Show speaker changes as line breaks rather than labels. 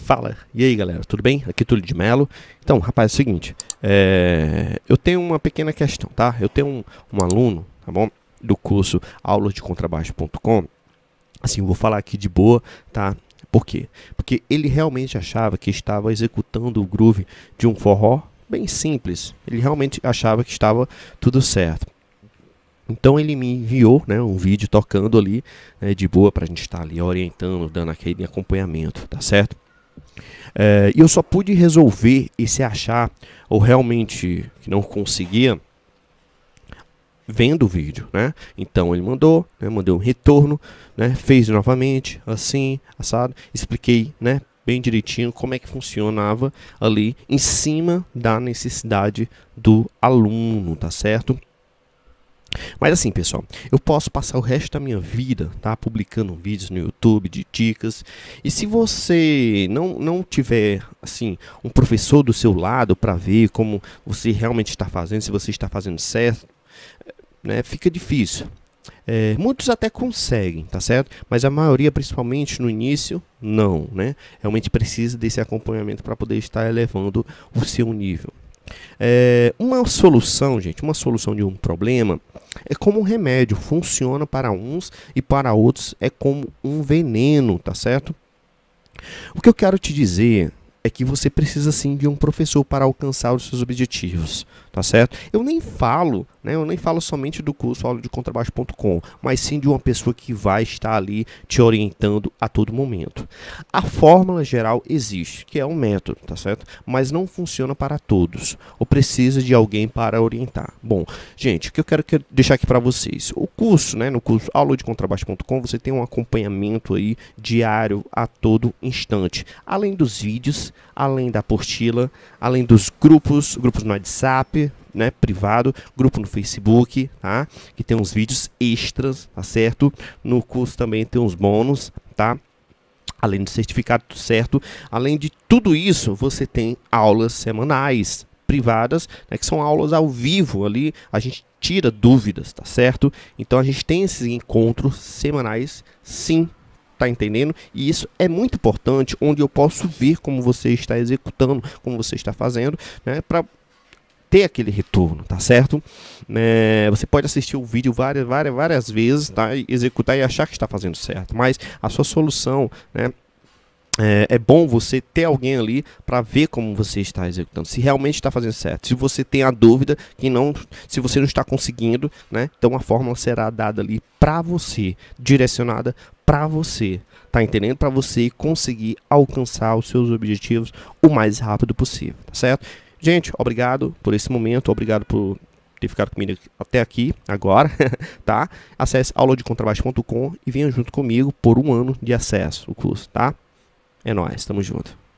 Fala, e aí galera, tudo bem? Aqui é Túlio de Melo. Então, rapaz, é o seguinte, eu tenho uma pequena questão, tá? Eu tenho um aluno, tá bom? Do curso aulasdecontrabaixo.com. Assim, eu vou falar aqui de boa, tá? Por quê? Porque ele realmente achava que estava executando o groove de um forró bem simples. Ele realmente achava que estava tudo certo. Então ele me enviou, né, um vídeo tocando ali, né, de boa, pra gente estar ali orientando, dando aquele acompanhamento, tá certo? E eu só pude resolver esse achar, ou realmente que não conseguia, vendo o vídeo, né? Então ele mandou, né, mandei um retorno, né, fez novamente, assim, assado, expliquei, né, bem direitinho como é que funcionava ali, em cima da necessidade do aluno, tá certo? Mas assim, pessoal, eu posso passar o resto da minha vida, tá, publicando vídeos no YouTube de dicas. E se você não tiver, assim, um professor do seu lado para ver como você realmente está fazendo, se você está fazendo certo, né, fica difícil. Muitos até conseguem, tá certo? Mas a maioria, principalmente no início, não, né? Realmente precisa desse acompanhamento para poder estar elevando o seu nível. Uma solução, gente, uma solução de um problema é como um remédio, funciona para uns e para outros é como um veneno, tá certo? O que eu quero te dizer é que você precisa sim de um professor para alcançar os seus objetivos, tá certo? Eu nem falo, né, eu nem falo somente do curso aulasdecontrabaixo.com, mas sim de uma pessoa que vai estar ali te orientando a todo momento. A fórmula geral existe, que é um método, tá certo? Mas não funciona para todos, ou precisa de alguém para orientar. Bom, gente, o que eu quero deixar aqui para vocês, o curso, né, no curso aulasdecontrabaixo.com, você tem um acompanhamento aí diário a todo instante, além dos vídeos, além da apostila, além dos grupos no WhatsApp, né, privado, grupo no Facebook, tá? Que tem uns vídeos extras, tá certo? No curso também tem uns bônus, tá? Além do certificado certo, além de tudo isso, você tem aulas semanais privadas, né, que são aulas ao vivo ali, a gente tira dúvidas, tá certo? Então a gente tem esses encontros semanais, sim. Tá entendendo? E isso é muito importante, onde eu posso ver como você está executando, como você está fazendo, né, para ter aquele retorno, tá certo? Você pode assistir o vídeo várias vezes, tá? E executar e achar que está fazendo certo, mas a sua solução, né? É bom você ter alguém ali para ver como você está executando, se realmente está fazendo certo. Se você tem a dúvida que não, se você não está conseguindo, né? Então a fórmula será dada ali para você, direcionada para você, tá entendendo? Para você conseguir alcançar os seus objetivos o mais rápido possível, tá certo? Gente, obrigado por esse momento, obrigado por ter ficado comigo até aqui, agora, tá? Acesse aulasdecontrabaixo.com e venha junto comigo por 1 ano de acesso ao curso, tá? É nóis, tamo junto.